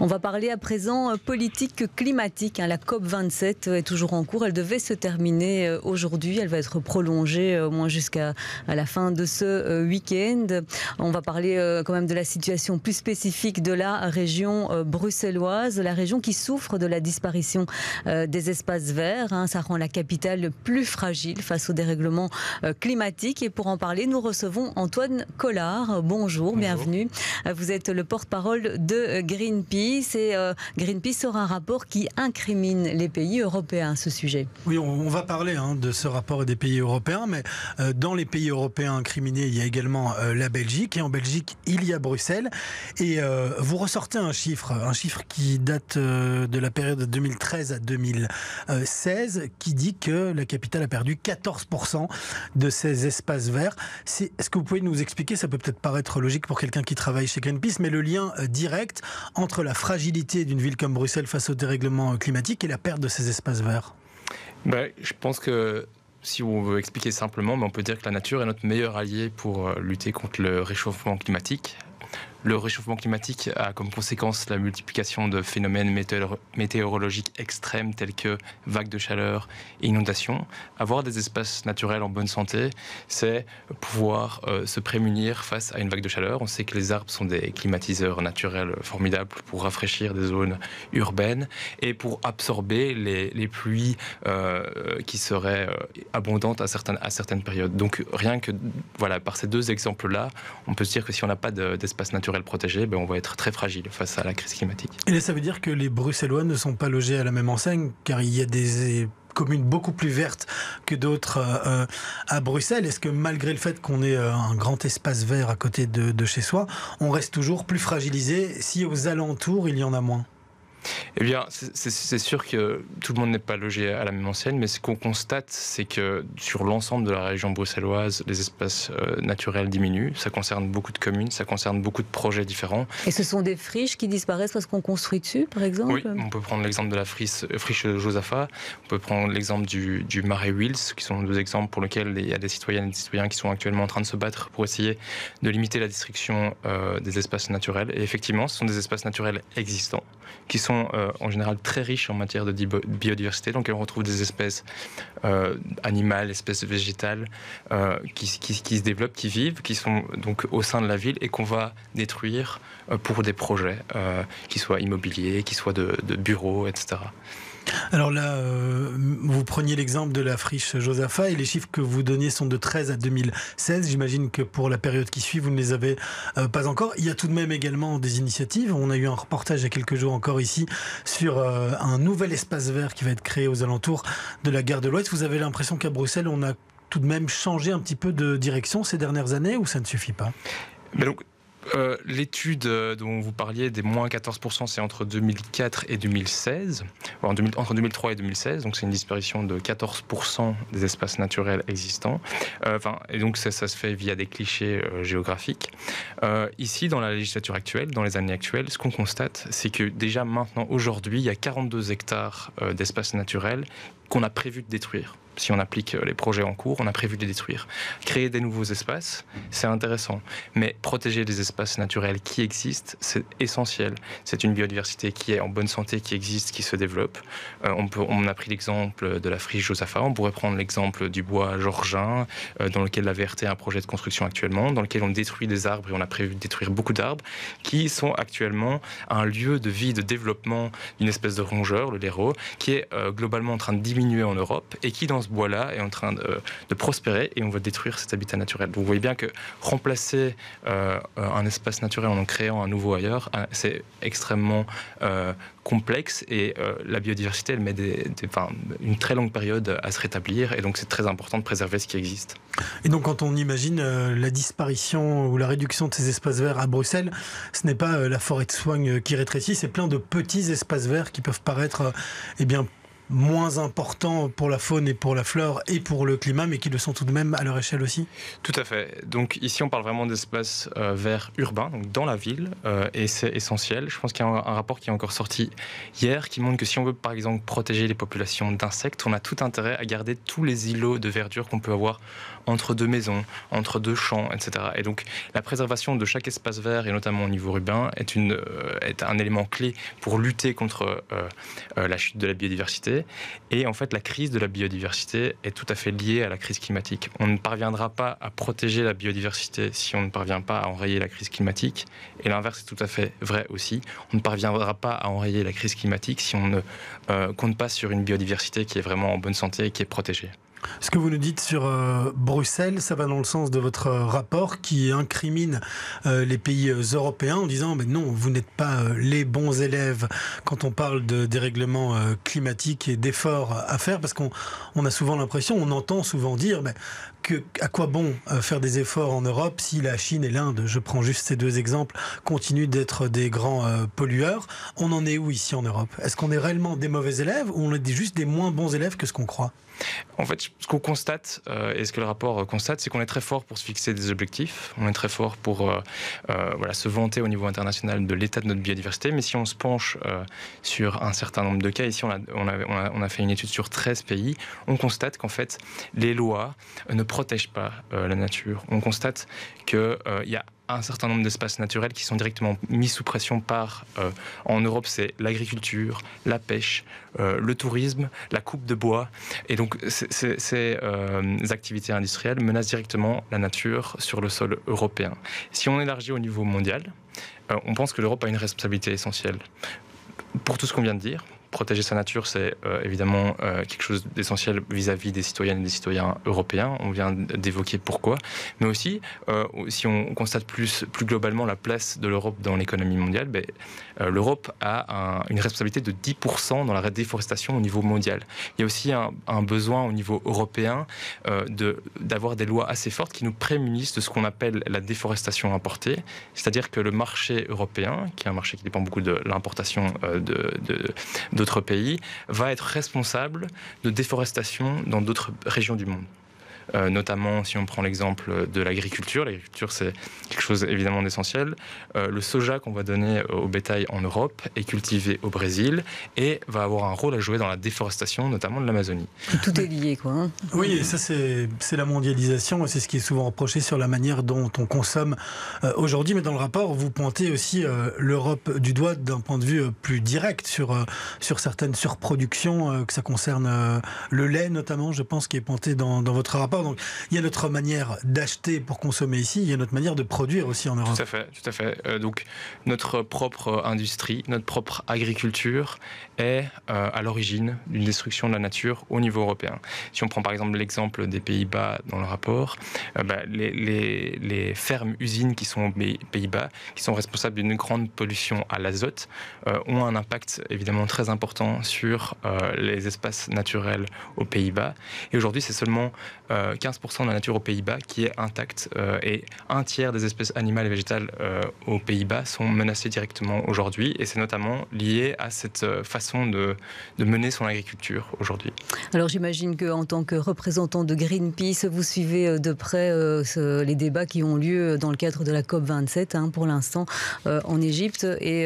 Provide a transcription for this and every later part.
On va parler à présent politique climatique. La COP27 est toujours en cours. Elle devait se terminer aujourd'hui. Elle va être prolongée au moins jusqu'à la fin de ce week-end. On va parler quand même de la situation plus spécifique de la région bruxelloise, la région qui souffre de la disparition des espaces verts. Ça rend la capitale plus fragile face au dérèglement climatique. Et pour en parler, nous recevons Antoine Collard. Bonjour, bienvenue. Vous êtes le porte-parole de Greenpeace et Greenpeace sort un rapport qui incrimine les pays européens à ce sujet. Oui, on va parler de ce rapport et des pays européens, mais dans les pays européens incriminés, il y a également la Belgique, et en Belgique, il y a Bruxelles. Et vous ressortez un chiffre qui date de la période 2013 à 2016, qui dit que la capitale a perdu 14% de ses espaces verts. Est-ce que vous pouvez nous expliquer, ça peut peut-être paraître logique pour quelqu'un qui travaille chez Greenpeace, mais le lien direct entre la fragilité d'une ville comme Bruxelles face au dérèglement climatique et la perte de ces espaces verts? Je pense que si on veut expliquer simplement, on peut dire que la nature est notre meilleur allié pour lutter contre le réchauffement climatique. Le réchauffement climatique a comme conséquence la multiplication de phénomènes météorologiques extrêmes tels que vagues de chaleur et inondations. Avoir des espaces naturels en bonne santé, c'est pouvoir se prémunir face à une vague de chaleur. On sait que les arbres sont des climatiseurs naturels formidables pour rafraîchir des zones urbaines et pour absorber les pluies qui seraient abondantes à certaines périodes. Donc rien que par ces deux exemples-là, on peut se dire que si on n'a pas d'espace naturel protégé, on va être très fragile face à la crise climatique. Et là, ça veut dire que les Bruxellois ne sont pas logés à la même enseigne, car il y a des communes beaucoup plus vertes que d'autres à Bruxelles. Est-ce que malgré le fait qu'on ait un grand espace vert à côté de chez soi, on reste toujours plus fragilisé si aux alentours il y en a moins ? Eh bien, c'est sûr que tout le monde n'est pas logé à la même enseigne, mais ce qu'on constate, c'est que sur l'ensemble de la région bruxelloise, les espaces naturels diminuent. Ça concerne beaucoup de communes, ça concerne beaucoup de projets différents. Et ce sont des friches qui disparaissent parce qu'on construit dessus, par exemple ? Oui, on peut prendre l'exemple de la friche Josaphat, on peut prendre l'exemple du Marais Wils, qui sont deux exemples pour lesquels il y a des citoyennes et des citoyens qui sont actuellement en train de se battre pour essayer de limiter la destruction des espaces naturels. Et effectivement, ce sont des espaces naturels existants, qui sont en général très riches en matière de biodiversité. Donc on retrouve des espèces animales, espèces végétales qui se développent, qui vivent, qui sont donc au sein de la ville et qu'on va détruire pour des projets qui soient immobiliers, qui soient de bureaux, etc. Alors là, vous preniez l'exemple de la friche Josaphat et les chiffres que vous donniez sont de 13 à 2016. J'imagine que pour la période qui suit, vous ne les avez pas encore. Il y a tout de même également des initiatives. On a eu un reportage il y a quelques jours encore ici sur un nouvel espace vert qui va être créé aux alentours de la gare de l'Ouest. Vous avez l'impression qu'à Bruxelles, on a tout de même changé un petit peu de direction ces dernières années ou ça ne suffit pas ? L'étude dont vous parliez des moins 14%, c'est entre 2004 et 2016, entre 2003 et 2016, donc c'est une disparition de 14% des espaces naturels existants. Et donc ça se fait via des clichés géographiques. Ici, dans la législature actuelle, dans les années actuelles, ce qu'on constate, c'est que déjà maintenant, aujourd'hui, il y a 42 hectares d'espaces naturels qu'on a prévu de détruire. Si on applique les projets en cours, on a prévu de les détruire. Créer des nouveaux espaces, c'est intéressant. Mais protéger les espaces naturels qui existent, c'est essentiel. C'est une biodiversité qui est en bonne santé, qui existe, qui se développe. On a pris l'exemple de la friche Josaphat. On pourrait prendre l'exemple du bois Georgin, dans lequel la VRT a un projet de construction actuellement, dans lequel on détruit des arbres et on a prévu de détruire beaucoup d'arbres, qui sont actuellement un lieu de vie, de développement d'une espèce de rongeur, le lérot, qui est globalement en train de diminuer en Europe et qui, dans ce bois-là, est en train de prospérer et on va détruire cet habitat naturel. Donc vous voyez bien que remplacer un espace naturel en créant un nouveau ailleurs, c'est extrêmement complexe et la biodiversité, elle met une très longue période à se rétablir et donc c'est très important de préserver ce qui existe. Et donc quand on imagine la disparition ou la réduction de ces espaces verts à Bruxelles, ce n'est pas la forêt de Soignes qui rétrécit, c'est plein de petits espaces verts qui peuvent paraître moins importants pour la faune et pour la flore et pour le climat, mais qui le sont tout de même à leur échelle aussi? Tout à fait. Donc ici, on parle vraiment d'espaces verts urbains, donc dans la ville, et c'est essentiel. Je pense qu'il y a un rapport qui est encore sorti hier qui montre que si on veut, par exemple, protéger les populations d'insectes, on a tout intérêt à garder tous les îlots de verdure qu'on peut avoir entre deux maisons, entre deux champs, etc. Et donc, la préservation de chaque espace vert, et notamment au niveau urbain, est un élément clé pour lutter contre la chute de la biodiversité. Et en fait, la crise de la biodiversité est tout à fait liée à la crise climatique. On ne parviendra pas à protéger la biodiversité si on ne parvient pas à enrayer la crise climatique. Et l'inverse est tout à fait vrai aussi. On ne parviendra pas à enrayer la crise climatique si on ne compte pas sur une biodiversité qui est vraiment en bonne santé et qui est protégée. Ce que vous nous dites sur Bruxelles, ça va dans le sens de votre rapport qui incrimine les pays européens en disant mais non, vous n'êtes pas les bons élèves quand on parle de dérèglement climatique et d'efforts à faire, parce qu'on a souvent l'impression, on entend souvent dire mais à quoi bon faire des efforts en Europe si la Chine et l'Inde, je prends juste ces deux exemples, continuent d'être des grands pollueurs. On en est où ici en Europe? Est-ce qu'on est réellement des mauvais élèves ou on est juste des moins bons élèves que ce qu'on croit? En fait, ce qu'on constate, et ce que le rapport constate, c'est qu'on est très fort pour se fixer des objectifs, on est très fort pour se vanter au niveau international de l'état de notre biodiversité, mais si on se penche sur un certain nombre de cas, ici on a fait une étude sur 13 pays, on constate qu'en fait, les lois ne protègent pas la nature. On constate qu'il y a un certain nombre d'espaces naturels qui sont directement mis sous pression par, en Europe, c'est l'agriculture, la pêche, le tourisme, la coupe de bois. Et donc, ces activités industrielles menacent directement la nature sur le sol européen. Si on élargit au niveau mondial, on pense que l'Europe a une responsabilité essentielle. Pour tout ce qu'on vient de dire, protéger sa nature, c'est évidemment quelque chose d'essentiel vis-à-vis des citoyennes et des citoyens européens. On vient d'évoquer pourquoi. Mais aussi, si on constate plus globalement la place de l'Europe dans l'économie mondiale, l'Europe a une responsabilité de 10% dans la déforestation au niveau mondial. Il y a aussi un besoin au niveau européen d'avoir des lois assez fortes qui nous prémunissent de ce qu'on appelle la déforestation importée. C'est-à-dire que le marché européen, qui est un marché qui dépend beaucoup de l'importation d'autres pays, va être responsable de déforestation dans d'autres régions du monde. Notamment si on prend l'exemple de l'agriculture. L'agriculture, c'est quelque chose évidemment d'essentiel. Le soja qu'on va donner au bétail en Europe est cultivé au Brésil et va avoir un rôle à jouer dans la déforestation, notamment de l'Amazonie. Tout est lié, quoi. Hein. Oui, et ça c'est la mondialisation, et c'est ce qui est souvent reproché sur la manière dont on consomme aujourd'hui. Mais dans le rapport, vous pointez aussi l'Europe du doigt d'un point de vue plus direct sur certaines surproductions, que ça concerne le lait notamment, je pense, qui est pointé dans votre rapport. Donc, il y a notre manière d'acheter pour consommer ici, il y a notre manière de produire aussi en Europe. Tout à fait. Donc, notre propre industrie, notre propre agriculture est à l'origine d'une destruction de la nature au niveau européen. Si on prend par exemple l'exemple des Pays-Bas dans le rapport, les fermes-usines qui sont aux Pays-Bas, qui sont responsables d'une grande pollution à l'azote, ont un impact évidemment très important sur les espaces naturels aux Pays-Bas. Et aujourd'hui, c'est seulement 15% de la nature aux Pays-Bas qui est intacte et un tiers des espèces animales et végétales aux Pays-Bas sont menacées directement aujourd'hui, et c'est notamment lié à cette façon de mener son agriculture aujourd'hui. Alors j'imagine qu'en tant que représentant de Greenpeace, vous suivez de près les débats qui ont lieu dans le cadre de la COP27 pour l'instant en Égypte. Et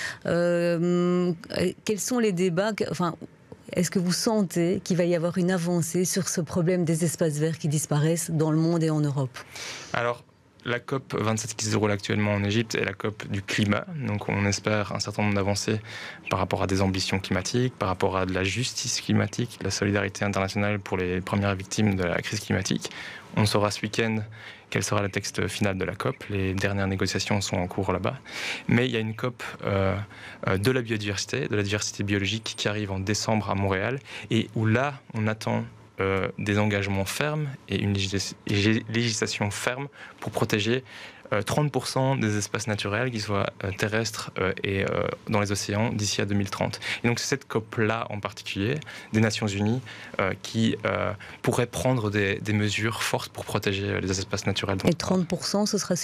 quels sont les débats est-ce que vous sentez qu'il va y avoir une avancée sur ce problème des espaces verts qui disparaissent dans le monde et en Europe? Alors, la COP27 qui se déroule actuellement en Égypte est la COP du climat. Donc on espère un certain nombre d'avancées par rapport à des ambitions climatiques, par rapport à de la justice climatique, de la solidarité internationale pour les premières victimes de la crise climatique. On saura ce week-end quel sera le texte final de la COP. Les dernières négociations sont en cours là-bas. Mais il y a une COP de la biodiversité, de la diversité biologique qui arrive en décembre à Montréal, et où là, on attend des engagements fermes et une législation ferme pour protéger 30% des espaces naturels, qu'ils soient terrestres et dans les océans, d'ici à 2030. Et donc c'est cette COP-là en particulier, des Nations Unies, qui pourrait prendre des mesures fortes pour protéger les espaces naturels. Et 30%, ce sera suffisant ?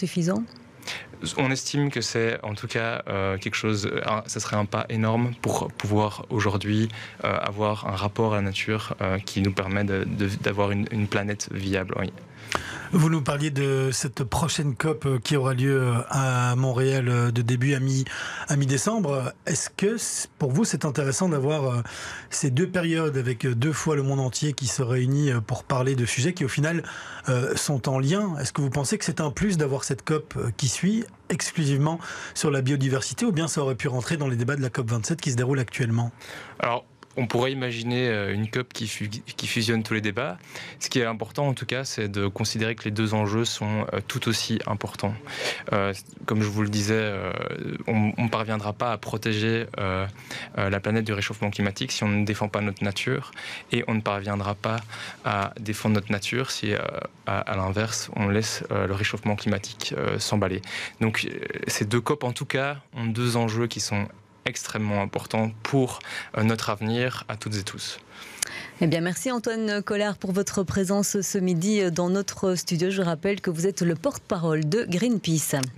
On estime que c'est en tout cas quelque chose, ça serait un pas énorme pour pouvoir aujourd'hui avoir un rapport à la nature qui nous permet d'avoir une planète viable. Oui. Vous nous parliez de cette prochaine COP qui aura lieu à Montréal de début à mi-décembre. Est-ce que pour vous c'est intéressant d'avoir ces deux périodes avec deux fois le monde entier qui se réunit pour parler de sujets qui au final sont en lien? Est-ce que vous pensez que c'est un plus d'avoir cette COP qui suit exclusivement sur la biodiversité, ou bien ça aurait pu rentrer dans les débats de la COP 27 qui se déroulent actuellement? Alors, on pourrait imaginer une COP qui fusionne tous les débats. Ce qui est important, en tout cas, c'est de considérer que les deux enjeux sont tout aussi importants. Comme je vous le disais, on ne parviendra pas à protéger la planète du réchauffement climatique si on ne défend pas notre nature, et on ne parviendra pas à défendre notre nature si, à l'inverse, on laisse le réchauffement climatique s'emballer. Donc, ces deux COP, en tout cas, ont deux enjeux qui sont extrêmement important pour notre avenir à toutes et tous. Eh bien, merci Antoine Collard pour votre présence ce midi dans notre studio. Je rappelle que vous êtes le porte-parole de Greenpeace.